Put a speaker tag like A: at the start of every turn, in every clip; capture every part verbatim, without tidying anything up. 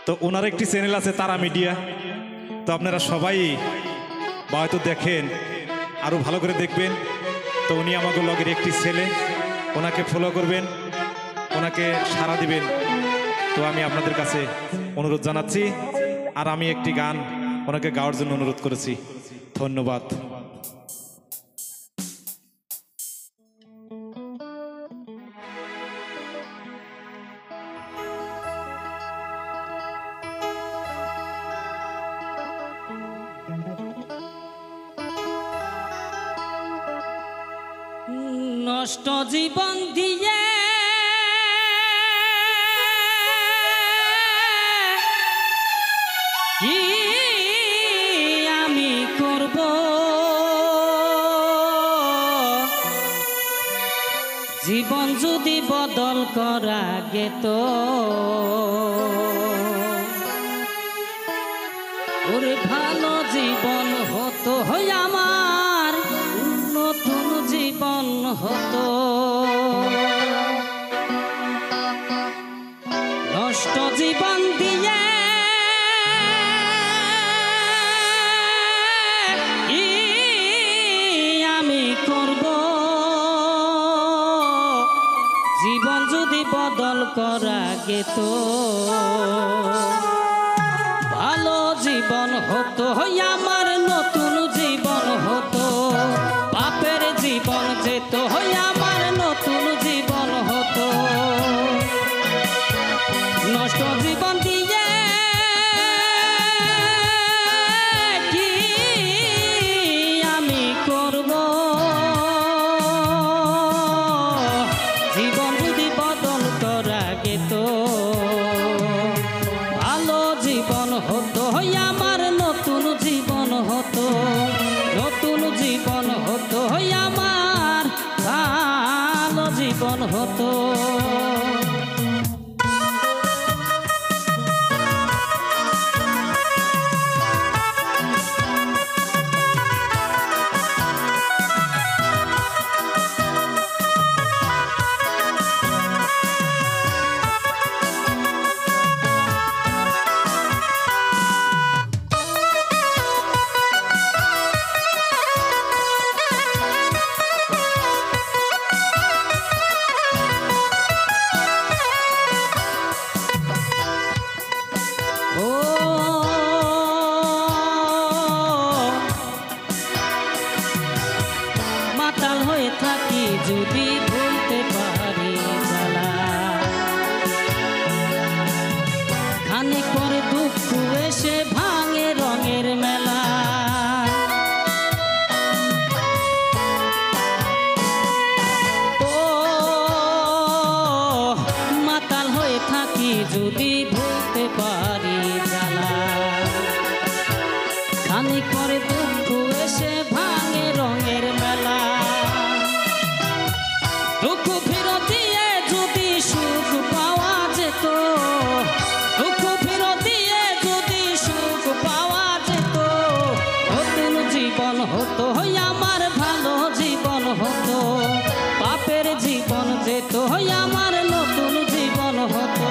A: তো ওনার একটি চ্যানেল আছে তারা মিডিয়া। তো আপনারা সবাই বা হয়তো দেখেন, আরও ভালো করে দেখবেন। তো উনি আমাদের লগের একটি ছেলে, ওনাকে ফলো করবেন, ওনাকে সাড়া দিবেন। তো আমি আপনাদের কাছে অনুরোধ জানাচ্ছি, আর আমি একটি গান ওনাকে গাওয়ার জন্য অনুরোধ করেছি। ধন্যবাদ।
B: নষ্ট জীবন দিয়ে কি আমি করব, জীবন যদি বদল করা গেত, ওরে ভালো জীবন হতো হয় আমার, নতুন জীবন হতো। নষ্ট জীবন দিয়ে কি আমি করব, জীবন যদি বদল করা গেত, ভালো জীবন হতো হয় আমার, নতুন জীবন হতো। পাপের জীবন যেত হয় আমার, নতুন জীবন হতো। নষ্ট জীবন দিয়ে কি আমি করব, জীবন যদি বদল করা গেত, ভালো জীবন হতো হয় আমার, নতুন জীবন হতো। নতুন জীবন হতো হয় আমার, ভালো জীবন হতো। মাতাল হয়ে থাকি যদি ভুলতে পারি জ্বালা, খানিক পরে দুঃখ এসে ভাঙে রঙের মেলা। ও মাতাল হয়ে থাকি যদি ভুলতে পারি জ্বালা, খানিক পরে দুঃখ এসে ভাঙে রঙের মেলা। দুঃখ ফেরত দিয়ে যদি সুখ পাওয়া যেত, দুঃখ ফেরত দিয়ে যদি সুখ পাওয়া যেত, নতুন জীবন হতো হয় আমার, ভালো জীবন হতো। পাপের জীবন যেত হয় আমার, নতুন জীবন হতো।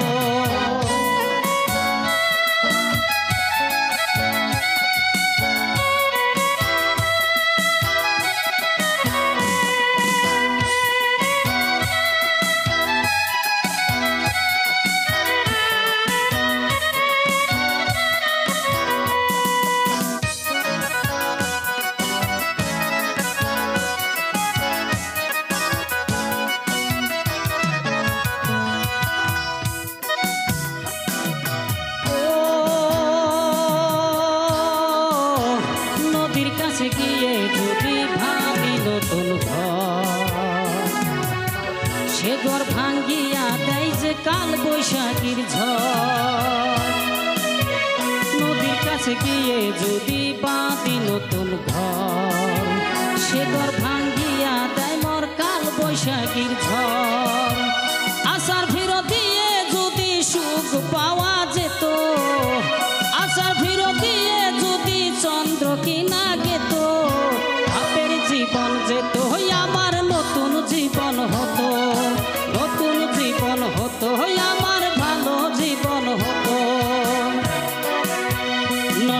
B: গিয়ে যদি ভাবি নতুন ঘর, সে ঘর ভাঙ্গিয়া দেয় যে কাল বৈশাখীর ঝড়। নদীর কাছে গিয়ে যদি বাঁধি নতুন ঘর, সে ঘর ভাঙ্গিয়া দেয় মোর কাল বৈশাখীর ঝড়। আশার ফিরত দিয়ে যদি সুখ পাওয়া যেত, আশার ফিরত দিয়ে যদি চন্দ্র কিনা গেত, আপের জীবন যেত আমার, নতুন জীবন হতো। নতুন জীবন হতো আমার, ভালো জীবন হতো।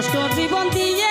B: কষ্ট জীবন দিয়ে